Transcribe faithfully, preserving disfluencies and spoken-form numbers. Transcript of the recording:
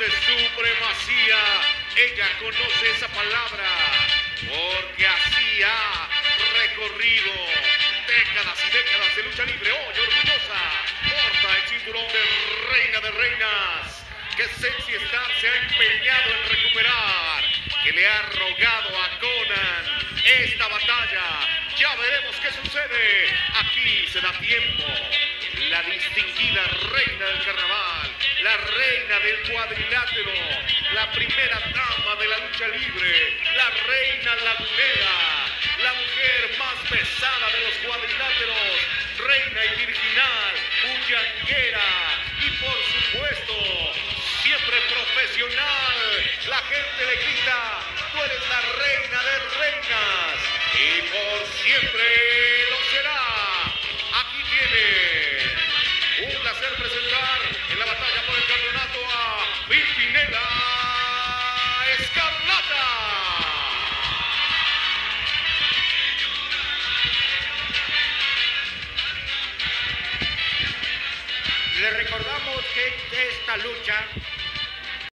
de supremacía. Ella conoce esa palabra porque así ha recorrido décadas y décadas de lucha libre. Hoy orgullosa porta el cinturón de reina de reinas que Sexy Star se ha empeñado en recuperar, que le ha rogado a Conan esta batalla. Ya veremos qué sucede. Aquí se da tiempo. La distinguida reina del carnaval, la reina del cuadrilátero, la primera dama de la lucha libre, la reina lagunera, la mujer más pesada de los cuadriláteros, reina y virginal, bullanguera y por supuesto siempre profesional. La gente le grita: tú eres la reina de reinas y por siempre lo será. Aquí tiene un placer presentar en la batalla por el campeonato a Pimpinela Escarlata. Le recordamos que esta lucha